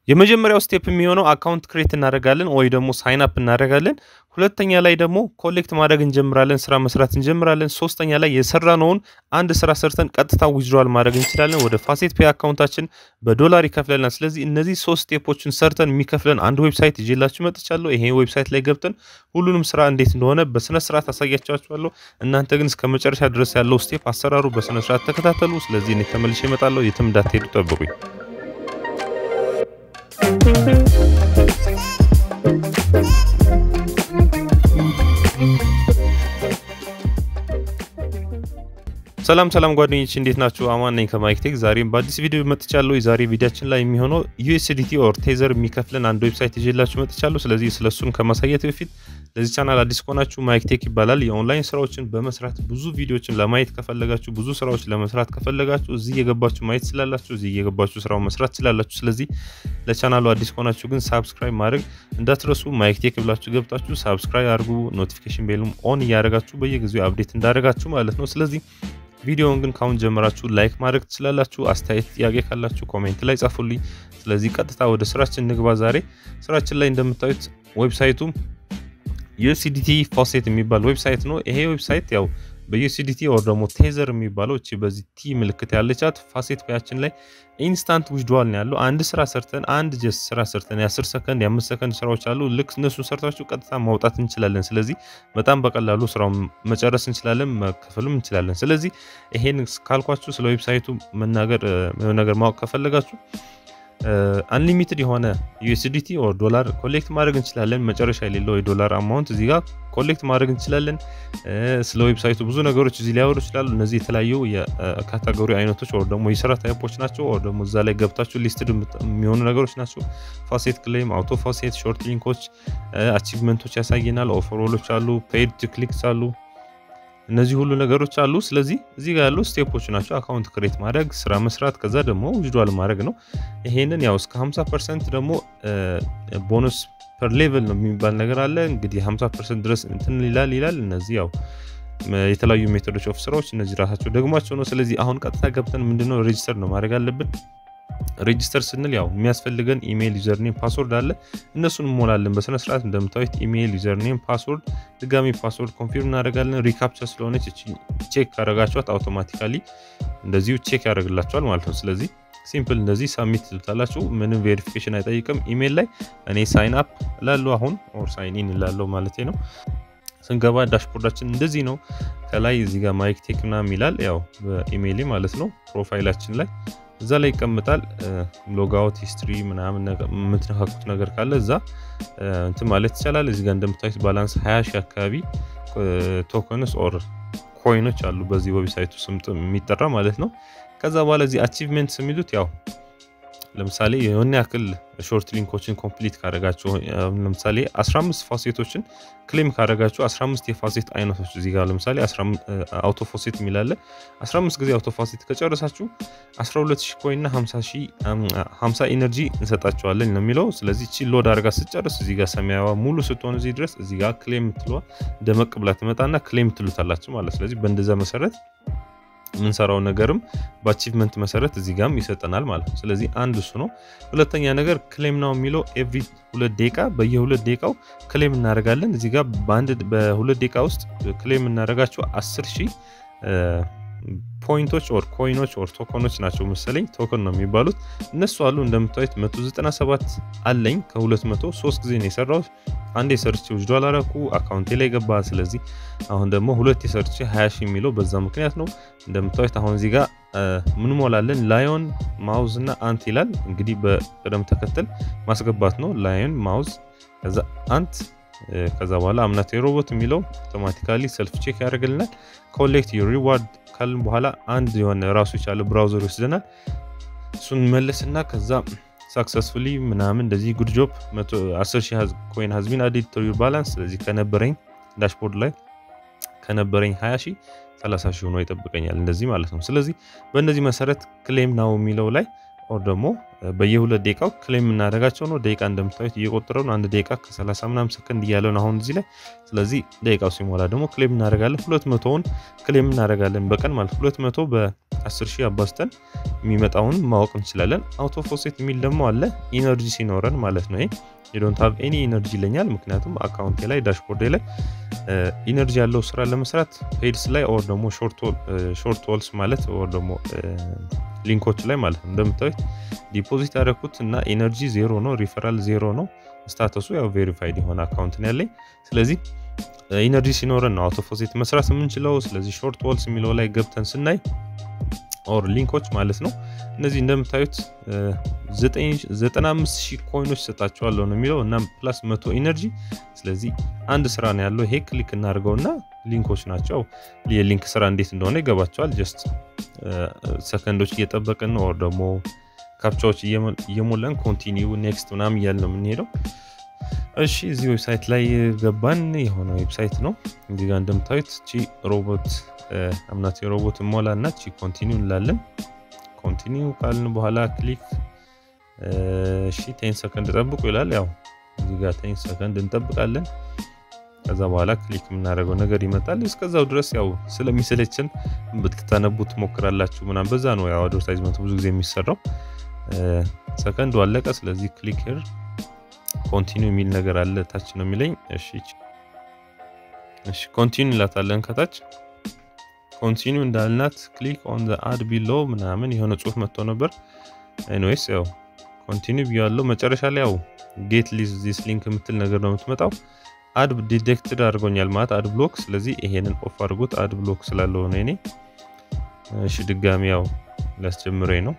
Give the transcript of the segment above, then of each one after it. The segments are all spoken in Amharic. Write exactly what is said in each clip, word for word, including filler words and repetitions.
የመጀመሪያው ስቴፕ የሚሆነው አካውንት ክሬት እናደርጋለን ወይ ደግሞ ሳይን አፕ እናደርጋለን። ሁለተኛ ላይ ደግሞ ኮሌክት ማድረግ እንጀምራለን፣ ስራ መስራት እንጀምራለን። ሶስተኛ ላይ የሰራነውን አንድ ስራ ሰርተን ቀጥታ ዊዝድሮዋል ማድረግ እንችላለን። ወደ ፋሴት ፔይ አካውንታችን በዶላር ይከፍለናል። ስለዚህ እነዚህ ሶስት ስቴፖችን ሰርተን የሚከፍለን አንድ ዌብሳይት ይዤላችሁ መጥቻለሁ። ይሄ ዌብሳይት ላይ ገብተን ሁሉንም ስራ እንዴት እንደሆነ በስነ ስርዓት አሳያችኋለሁ። እናንተ ግን እስከመጨረሻ ድረስ ያለው ስቴፕ አሰራሩ በስነ ስርዓት ተከታተሉ። ስለዚህ እኔ ተመልሼ እመጣለሁ። የትም እንዳትሄዱ ጠብቁኝ። ሰላም ሰላም ጓደኞቼ እንዴት ናችሁ? አማን ነኝ ከማይክቴክ። ዛሬም በአዲስ ቪዲዮ መጥቻለሁ። የዛሬ ቪዲዮአችን ላይ የሚሆነው ዩኤስዲቲ ኦር ቴዘር የሚከፍለን አንድ ዌብሳይት ይዤላችሁ መጥቻለሁ። ስለዚህ ስለሱን ከማሳየት በፊት ለዚህ ቻናል አዲስ ከሆናችሁ ማይክቴክ ይባላል። የኦንላይን ስራዎችን በመስራት ብዙ ቪዲዮዎችን ለማየት ከፈለጋችሁ፣ ብዙ ስራዎች ለመስራት ከፈለጋችሁ እዚህ የገባችሁ ማየት ስላላችሁ፣ እዚህ የገባችሁ ስራው መስራት ስላላችሁ። ስለዚህ ለቻናሉ አዲስ ከሆናችሁ ግን ሳብስክራይብ ማድረግ እንዳትረሱ። ማይክቴክ ብላችሁ ገብታችሁ ሳብስክራይብ አድርጉ። ኖቲፊኬሽን ቤሉም ኦን ያደርጋችሁ በየጊዜው አፕዴት እንዳደረጋችሁ ማለት ነው። ስለዚህ ቪዲዮውን ግን ካሁን ጀምራችሁ ላይክ ማድረግ ትችላላችሁ። አስተያየት ጥያቄ ካላችሁ ኮሜንት ላይ ጻፉልኝ። ስለዚህ ቀጥታ ወደ ስራችን እንግባ። ዛሬ ስራችን ላይ እንደምታዩት ዌብሳይቱ ዩኤስዲቲ ፋሴት የሚባል ዌብሳይት ነው። ይሄ ዌብሳይት ያው በዩኤስዲቲ ኦር ደግሞ ቴዘር የሚባለው እቺ በዚህ ቲ ምልክት ያለቻት ፋሴት ፔያችን ላይ ኢንስታንት ዊዝድሮዋል ነው ያለው። አንድ ስራ ሰርተን አንድ ጀስት ስራ ሰርተን የ10 ሰከንድ የ5 ሰከንድ ስራዎች አሉ። ልክ እነሱን ሰርታችሁ ቀጥታ ማውጣት እንችላለን። ስለዚህ በጣም በቀላሉ ስራውን መጨረስ እንችላለን፣ መከፈልም እንችላለን። ስለዚህ ይሄን ካልኳችሁ ስለ ዌብሳይቱ መናገር ነገር ማወቅ ከፈለጋችሁ አንሊሚትድ የሆነ ዩኤስዲቲ ኦር ዶላር ኮሌክት ማድረግ እንችላለን። መጨረሻ የሌለው የዶላር አማውንት እዚህ ጋር ኮሌክት ማድረግ እንችላለን። ስለ ዌብሳይቱ ብዙ ነገሮች እዚህ ሊያወሩ ይችላሉ። እነዚህ የተለያዩ የካታጎሪ አይነቶች ኦር ደግሞ የስራ ታይፖች ናቸው። ኦር ደግሞ እዛ ላይ ገብታችሁ ሊስትድ የሚሆኑ ነገሮች ናቸው። ፋሴት ክሌም፣ አውቶ ፋሴት፣ ሾርት ሊንኮች፣ አቺቭመንቶች ያሳየናል። ኦፈሮሎች አሉ፣ ፔይድ ቱ ክሊክስ አሉ። እነዚህ ሁሉ ነገሮች አሉ። ስለዚህ እዚህ ጋር ያሉ ስቴፖች ናቸው። አካውንት ክሬት ማድረግ፣ ስራ መስራት፣ ከዛ ደግሞ ዊዝድሮዋል ማድረግ ነው። ይሄንን ያው እስከ ሃምሳ ፐርሰንት ደግሞ ቦነስ ፐር ሌቭል ነው የሚባል ነገር አለ። እንግዲህ ሃምሳ ፐርሰንት ድረስ እንትን ይላል ይላል። እነዚህ ያው የተለያዩ ሜቶዶች ኦፍ ስራዎች እነዚህ ራሳቸው ደግሟቸው ነው። ስለዚህ አሁን ቀጥታ ገብተን ምንድነው ሬጂስተር ነው ማድረግ አለብን። ሬጂስተር ስንል ያው የሚያስፈልገን ኢሜል፣ ዩዘር ኔም፣ ፓስወርድ አለ። እነሱን እንሞላለን በስነ ስርዓት። እንደምታዩት ኢሜል፣ ዩዘር ኔም፣ ፓስወርድ፣ ድጋሚ ፓስወርድ ኮንፊርም እናደርጋለን። ሪካፕቻ ስለሆነች እቺ ቼክ ካደረጋችኋት አውቶማቲካሊ እንደዚሁ ቼክ ያደርግላችኋል ማለት ነው። ስለዚህ ሲምፕል እንደዚህ ሳሚት ትሉታላችሁ። ምንም ቬሪፊኬሽን አይጠይቅም። ኢሜል ላይ እኔ ሳይን አፕ እላለሁ አሁን ኦር ሳይን ኢን እላለሁ ማለት ነው። ስንገባ ዳሽቦርዳችን እንደዚህ ነው። ከላይ እዚህ ጋር ማይክቴክ ምናምን ይላል ያው በኢሜይሌ ማለት ነው። ፕሮፋይላችን ላይ እዛ ላይ ይቀመጣል። ሎግ አውት ሂስትሪ ምናምን ነገር የምትነካኩት ነገር ካለ እዛ እንትን ማለት ይቻላል። እዚህ ጋር እንደምታዩት ባላንስ ሃያ ሺህ አካባቢ ቶከንስ ኦር ኮይኖች አሉ በዚህ ዌብሳይቱ ስም የሚጠራ ማለት ነው። ከዛ በኋላ እዚህ አቺቭመንትስ የሚሉት ያው ለምሳሌ የሆነ ያክል ሾርት ሊንኮችን ኮምፕሊት ካደረጋችሁ ለምሳሌ አስራ አምስት ፋሴቶችን ክሌም ካደረጋችሁ አስራ አምስት የፋሴት አይነቶች እዚህ ጋር ለምሳሌ አውቶ ፋሴት የሚላለ አስራ አምስት ጊዜ አውቶ ፋሴት ከጨረሳችሁ አስራ ሁለት ሺህ ኮይን እና ሃምሳ ኢነርጂ እንሰጣችኋለን ነው የሚለው። ስለዚህ እቺ ሎድ አድርጋ ስትጨርስ እዚህ ጋር ሰማያዋ ሙሉ ስትሆን እዚህ ድረስ እዚህ ጋር ክሌም ትሏ ደመቅ ብላ ትመጣና ክሌም ትሉታላችሁ ማለት። ስለዚህ በእንደዛ መሰረት ምንሰራው ነገርም በአቺቭመንት መሰረት እዚህ ጋርም ይሰጠናል ማለት ነው። ስለዚህ አንድ እሱ ነው። ሁለተኛ ነገር ክሌም ነው የሚለው ኤቭሪ ሁለት ደቂቃ በየሁለት ደቂቃው ክሌም እናደርጋለን። እዚህ ጋር በአንድ በሁለት ደቂቃ ውስጥ ክሌም እናደርጋቸው አስር ሺህ ፖይንቶች ኦር ኮይኖች ኦር ቶከኖች ናቸው መሰለኝ ቶከን ነው የሚባሉት እነሱ አሉ። እንደምታዩት መቶ ዘጠና ሰባት አለኝ ከሁለት መቶ ሶስት ጊዜ ነው የሰራሁት። አንድ የሰርች ዊዝድሮዋል አደረኩ አካውንቴ ላይ ገባ። ስለዚህ አሁን ደግሞ ሁለት የሰርች ሃያ ሺህ የሚለው በዛ ምክንያት ነው። እንደምታዩት አሁን እዚህ ጋር ምን ሞላለን ላዮን፣ ማውዝ እና አንት ይላል። እንግዲህ በቅደም ተከተል ማስገባት ነው። ላዮን፣ ማውዝ ከዛ አንት ከዛ በኋላ አምናት ሮቦት የሚለው አውቶማቲካሊ ሰልፍ ቼክ ያደርግልናል። ኮሌክት ዩር ሪዋርድ ካልን በኋላ አንድ የሆነ ራሱ የቻለ ብራውዘር ይወስደናል። እሱን መለስና ከዛ ሰክሰስፉሊ ምናምን እንደዚህ ጉድ ጆብ አስር ሺህ ኮይን ሃዝ ቢን አዲድ ቱ ዩር ባላንስ። ስለዚህ ከነበረኝ ዳሽቦርድ ላይ ከነበረኝ ሃያ ሺህ ሰላሳ ሺህ ሆኖ ይጠብቀኛል እንደዚህ ማለት ነው። ስለዚህ በእነዚህ መሰረት ክሌም ናው የሚለው ላይ ኦር ደግሞ በየሁለት ደቂቃው ክሌም እናደርጋቸው ነው። ደቂቃ እንደምታዩት እየቆጠረው ነው። አንድ ደቂቃ ከሰላሳ ምናምን ሰከንድ እያለው ነው አሁን እዚህ ላይ። ስለዚህ ደቂቃው ሲሞላ ደግሞ ክሌም እናደርጋለን። ሁለት መቶውን ክሌም እናደርጋለን በቀን ማለት ሁለት መቶ በ10 ሺህ አባዝተን የሚመጣውን ማወቅ እንችላለን። አውቶ ፎሴት የሚል ደግሞ አለ ኢነርጂ ሲኖረን ማለት ነው። ይሄ you don't have any energy ይለኛል ምክንያቱም አካውንቴ ላይ ዳሽቦርድ ላይ ኢነርጂ ያለው ስራ ለመስራት ፔድስ ላይ ኦር ደግሞ ሾርት ሾርት ዎልስ ማለት ኦር ደግሞ ሊንኮች ላይ ማለት ነው። እንደምታዩት ዲፖዚት ያደረኩት እና ኢነርጂ ዜሮ ነው፣ ሪፈራል ዜሮ ነው፣ ስታተሱ ያው ቬሪፋይድ የሆነ አካውንት ነው ያለኝ። ስለዚህ ኢነርጂ ሲኖረን ነው አውቶ ፎሴት መስራት የምንችለው። ስለዚህ ሾርት ዎልስ የሚለው ላይ ገብተን ስናይ ኦር ሊንኮች ማለት ነው እነዚህ እንደምታዩት ዘጠና አምስት ሺህ ኮይኖች ሰጣቸዋለሁ ነው የሚለው እና ፕላስ መቶ ኢነርጂ። ስለዚህ አንድ ስራ ነው ያለው። ይሄ ክሊክ እናድርገውና ሊንኮች ናቸው። የሊንክ ስራ እንዴት እንደሆነ ይገባቸዋል። ጀስት ሰከንዶች እየጠበቅን ነው ኦር ደግሞ ካፕቻዎች እየሞላን ኮንቲኒው ኔክስት ምናምን እያልን ነው የምንሄደው። እሺ እዚህ ዌብሳይት ላይ ገባን። የሆነ ዌብሳይት ነው እዚህ ጋር እንደምታዩት ቺ ሮቦት አምናት የሮቦት ሞላና ቺ ኮንቲኒው እንላለን። ኮንቲኒው ካልን በኋላ ክሊክ እሺ አስር ሰከንድ ጠብቁ ይላል። ያው እዚህ ጋር አስር ሰከንድ እንጠብቃለን። ከዛ በኋላ ክሊክ የምናደርገው ነገር ይመጣል። እስከዛው ድረስ ያው ስለሚሰለችን ብትታነቡት ሞክራላችሁ ምናምን በዛ ነው ያው አድቨርታይዝመንት ብዙ ጊዜ የሚሰራው። ሰከንዱ አለቀ። ስለዚህ ክሊክ ሄር ኮንቲኒው የሚል ነገር አለ ታች ነው የሚለኝ። እሺ እሺ ኮንቲኒው ላታለን ከታች ኮንቲኒው እንዳልናት ክሊክ ኦን ዘ አድ ቢሎ ምናምን የሆነ ጽሁፍ መጥቶ ነበር። ኤኒዌይስ ያው ኮንቲኒው ቢያለው መጨረሻ ላይ ያው ጌት ዚስ ሊንክ የምትል ነገር ነው የምትመጣው። አድ ዲቴክትድ አድርጎኛል ማለት አድ ብሎክ። ስለዚህ ይሄንን ኦፍ አድርጉት አድ ብሎክ ስላለው ነው እኔ። እሺ ድጋሚ ያው ላስጀምረኝ ነው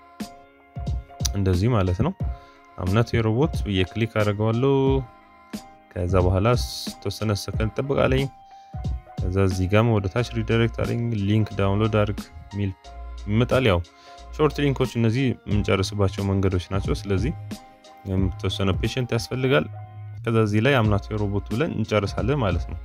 እንደዚህ ማለት ነው። አምናት የሮቦት የክሊክ አደርገዋለሁ። ከዛ በኋላ ተወሰነ ሰከንድ ጠብቃለኝ። ከዛ እዚህ ጋር ወደ ታች ሪዳይሬክት አድርገኝ ሊንክ ዳውንሎድ አድርግ ሚል ይመጣል። ያው ሾርት ሊንኮች እነዚህ የምንጨርስባቸው መንገዶች ናቸው። ስለዚህ የተወሰነ ፔሽንት ያስፈልጋል። ከዛ እዚህ ላይ አምናት የሮቦት ብለን እንጨርሳለን ማለት ነው።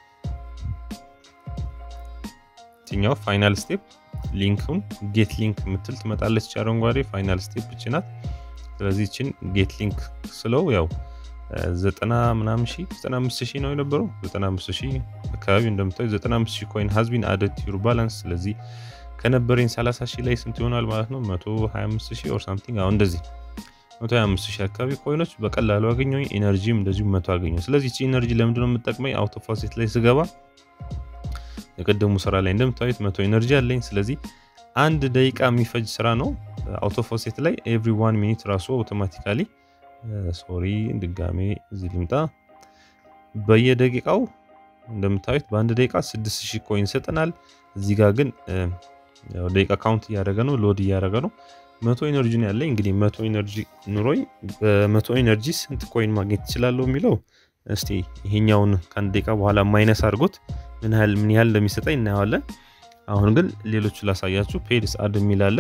እኛው ፋይናል ስቴፕ ሊንኩን ጌት ሊንክ ምትል ትመጣለች። አረንጓዴ ፋይናል ስቴፕ እቺ ናት። ስለዚህ እቺን ጌት ሊንክ ስለው ያው ዘጠና ምናምን ሺህ ዘጠና አምስት ሺህ ነው የነበረው። ዘጠና አምስት ሺህ አካባቢ እንደምታዩ ዘጠና አምስት ሺህ ኮይን has been added to your balance። ስለዚህ ከነበረኝ ሰላሳ ሺህ ላይ ስንት ይሆናል ማለት ነው? መቶ ሃያ አምስት ሺህ or something አሁን እንደዚህ መቶ ሃያ አምስት ሺህ አካባቢ ኮይኖች በቀላሉ አገኘሁኝ። ኢነርጂም እንደዚሁ መቶ አገኘሁ። ስለዚህ እቺ ኢነርጂ ለምንድነው የምትጠቅመኝ? አውቶ ፎሴት ላይ ስገባ የቀደሙ ስራ ላይ እንደምታዩት መቶ ኢነርጂ አለኝ። ስለዚህ አንድ ደቂቃ የሚፈጅ ስራ ነው አውቶ ፎሴት ላይ every one minute ራሱ አውቶማቲካሊ ሶሪ ድጋሜ እዚህ ልምጣ። በየደቂቃው እንደምታዩት በአንድ ደቂቃ ስድስት ሺህ ኮይን ሰጠናል። እዚህ ጋር ግን ያው ደቂቃ ካውንት እያደረገ ነው ሎድ እያደረገ ነው። መቶ ኢነርጂ ነው ያለኝ። እንግዲህ መቶ ኢነርጂ ኑሮኝ በመቶ ኢነርጂ ስንት ኮይን ማግኘት እችላለሁ የሚለው እስቲ ይሄኛውን ከአንድ ደቂቃ በኋላ ማይነስ አድርጎት ምን ያህል ምን ያህል እንደሚሰጠኝ እናያለን። አሁን ግን ሌሎች ላሳያችሁ። ፔድስ አድ የሚል አለ።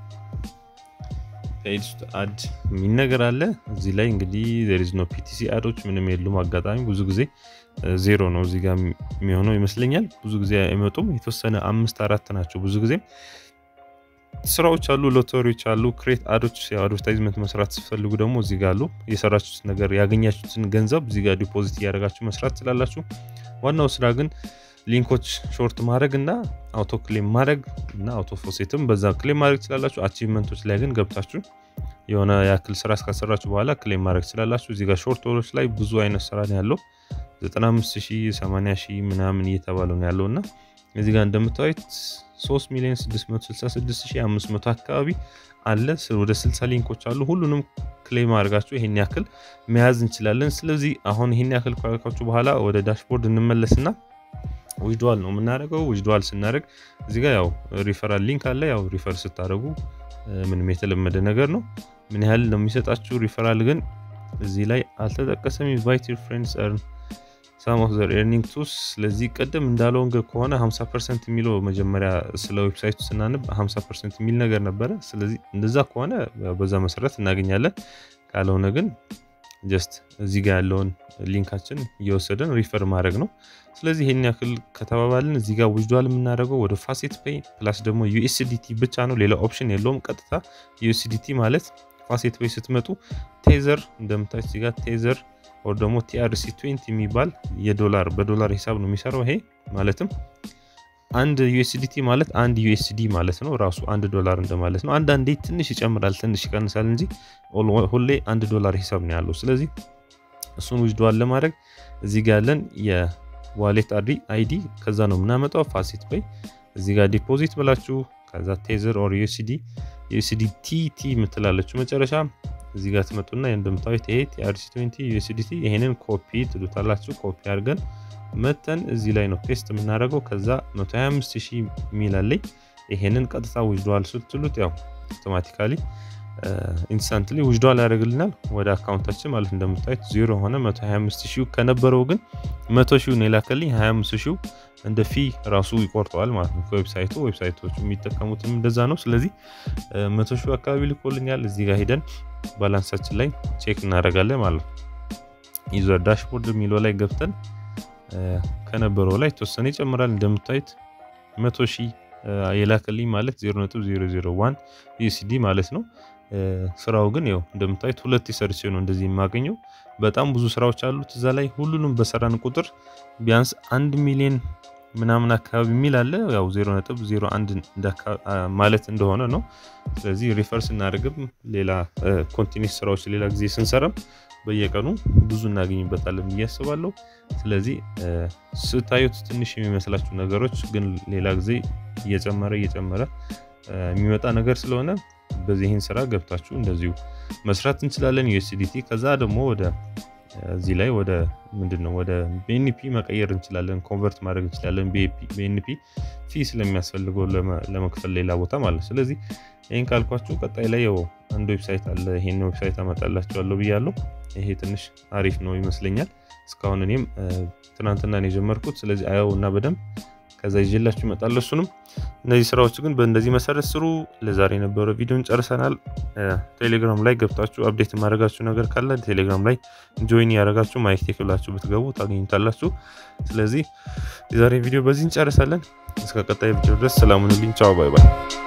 ፔድስ አድ የሚል ነገር አለ እዚህ ላይ እንግዲህ there is no ፒቲሲ አዶች ምንም የሉም። አጋጣሚ ብዙ ጊዜ ዜሮ ነው እዚህ ጋር የሚሆነው ይመስለኛል። ብዙ ጊዜ አይመጡም። የተወሰነ አምስት አራት ናቸው ብዙ ጊዜ። ስራዎች አሉ፣ ሎተሪዎች አሉ፣ ክሬት አዶች ያው አድቨርታይዝመንት መስራት ሲፈልጉ ደግሞ እዚህ ጋር አሉ። የሰራችሁት ነገር ያገኛችሁትን ገንዘብ እዚህ ጋር ዲፖዚት ያደርጋችሁ መስራት ትችላላችሁ። ዋናው ስራ ግን ሊንኮች ሾርት ማድረግ እና አውቶ ክሌም ማድረግ እና አውቶ ፎሴትም በዛ ክሌም ማድረግ ትችላላችሁ። አቺቭመንቶች ላይ ግን ገብታችሁ የሆነ ያክል ስራ እስካሰራችሁ በኋላ ክሌም ማድረግ ትችላላችሁ። እዚህ ጋር ሾርት ዎሎች ላይ ብዙ አይነት ስራ ነው ያለው። ዘጠና አምስት ሺህ ሰማንያ ሺህ ምናምን እየተባለ ነው ያለውና እዚህ ጋር እንደምታዩት ሶስት ሚሊዮን ስድስት መቶ ስልሳ ስድስት ሺህ አምስት መቶ አካባቢ አለ። ወደ ስልሳ ሊንኮች አሉ። ሁሉንም ክሌም አድርጋችሁ ይሄን ያክል መያዝ እንችላለን። ስለዚህ አሁን ይሄን ያክል ካልካችሁ በኋላ ወደ ዳሽቦርድ እንመለስና ዊዝድዋል ነው የምናደርገው። ዊዝድዋል ስናደርግ እዚህ ጋር ያው ሪፈራል ሊንክ አለ። ያው ሪፈር ስታደርጉ ምንም የተለመደ ነገር ነው። ምን ያህል ነው የሚሰጣችሁ ሪፈራል ግን እዚህ ላይ አልተጠቀሰም። ኢንቫይት ዩር ፍሬንድስ earn some of their earning tools። ስለዚህ ቀደም እንዳለው ከሆነ ሃምሳ ፐርሰንት የሚለው መጀመሪያ ስለ ዌብሳይቱ ስናነብ ሃምሳ ፐርሰንት የሚል ነገር ነበረ። ስለዚህ እንደዛ ከሆነ በዛ መሰረት እናገኛለን። ካልሆነ ግን ጀስት እዚህ ጋር ያለውን ሊንካችን እየወሰደን ሪፈር ማድረግ ነው። ስለዚህ ይሄን ያክል ከተባባልን እዚህ ጋር ዊዝድዋል የምናደርገው ወደ ፋሴት ፔይ ፕላስ ደግሞ ዩኤስዲቲ ብቻ ነው። ሌላ ኦፕሽን የለውም። ቀጥታ ዩኤስዲቲ ማለት ፋሴት ፔይ ስትመጡ ቴዘር እንደምታዩት እዚህ ጋር ቴዘር or ደግሞ ቲአርሲ twenty የሚባል የዶላር በዶላር ሂሳብ ነው የሚሰራው። ይሄ ማለትም አንድ ዩኤስዲቲ ማለት አንድ ዩኤስዲ ማለት ነው። ራሱ አንድ ዶላር እንደማለት ነው። አንድ አንዴ ትንሽ ይጨምራል ትንሽ ይቀንሳል እንጂ ሁሌ አንድ ዶላር ሂሳብ ነው ያለው። ስለዚህ እሱን ዊዝድዋል ለማድረግ እዚህ ጋር ያለን የዋሌት አይዲ ከዛ ነው የምናመጣው ፋሴት ፔይ እዚህ ጋር ዲፖዚት ብላችሁ ከዛ ቴዘር or ዩኤስዲ ዩኤስዲቲ ቲ ምትላለች መጨረሻ እዚህ ጋር ትመጡና እንደምታዩት ይሄ ቲአርሲ twenty ዩኤስዲቲ ይሄንን ኮፒ ትሉታላችሁ። ኮፒ አድርገን መተን እዚህ ላይ ነው ፔስት የምናደርገው። ከዛ one hundred twenty-five thousand ሚል አለኝ ይሄንን ቀጥታ ዊዝድዋል ስትሉት ያው አውቶማቲካሊ ኢንስታንትሊ ዊዝድዋል ያደርግልናል ወደ አካውንታችን ማለት እንደምታዩት ዜሮ ሆነ። one hundred twenty-five thousand ከነበረው ግን one hundred thousand ነው የላከልኝ twenty-five thousand እንደ ፊ ራሱ ይቆርጠዋል ማለት ነው። ዌብሳይቱ ዌብሳይቶቹ የሚጠቀሙትም እንደዛ ነው። ስለዚህ one hundred thousand አካባቢ ልኮልኛል። እዚህ ጋር ሄደን ባላንሳችን ላይ ቼክ እናደርጋለን ማለት ነው። ዩዘር ዳሽቦርድ የሚለው ላይ ገብተን ከነበረው ላይ ተወሰነ ይጨምራል። እንደምታዩት one hundred thousand የላከልኝ ማለት zero point zero zero one ዩኤስዲ ማለት ነው። ስራው ግን ያው እንደምታዩት ሁለት ሰርች ነው እንደዚህ የማገኘው። በጣም ብዙ ስራዎች አሉት እዛ ላይ ሁሉንም በሰራን ቁጥር ቢያንስ one ሚሊዮን ምናምን አካባቢ ሚል አለ። ያው zero point zero one ማለት እንደሆነ ነው። ስለዚህ ሪፈርስ እናደርግም ሌላ ኮንቲኒስ ስራዎች ሌላ ጊዜ ስንሰራም በየቀኑ ብዙ እናገኝበታለን ብዬ አስባለሁ። ስለዚህ ስታዩት ትንሽ የሚመስላችሁ ነገሮች ግን ሌላ ጊዜ እየጨመረ እየጨመረ የሚመጣ ነገር ስለሆነ በዚህን ስራ ገብታችሁ እንደዚሁ መስራት እንችላለን። ዩኤስዲቲ ከዛ ደግሞ ወደ እዚህ ላይ ወደ ምንድነው ወደ ቢኤንፒ መቀየር እንችላለን ኮንቨርት ማድረግ እንችላለን። ቢኤንፒ ፊ ስለሚያስፈልገው ለመክፈል ሌላ ቦታ ማለት ነው። ስለዚህ ይሄን ካልኳችሁ ቀጣይ ላይ ያው አንድ ዌብሳይት አለ ይሄን ዌብሳይት አመጣላችኋለሁ ብያለሁ። ይሄ ትንሽ አሪፍ ነው ይመስለኛል። እስካሁን እኔም ትናንትና ነው የጀመርኩት። ስለዚህ አያውና በደንብ ከዛ ይዤላችሁ እመጣለሁ እሱንም። እነዚህ ስራዎች ግን በእንደዚህ መሰረት ስሩ። ለዛሬ የነበረው ቪዲዮን ጨርሰናል። ቴሌግራም ላይ ገብታችሁ አፕዴት ማድረጋችሁ ነገር ካለ ቴሌግራም ላይ ጆይን ያደርጋችሁ ማይክቴክ ብላችሁ ብትገቡ ታገኙታላችሁ። ስለዚህ የዛሬ ቪዲዮ በዚህ እንጨርሳለን። እስከ ቀጣይ ቪዲዮ ድረስ ሰላም ሁኑልኝ። ቻው ባይ ባይ።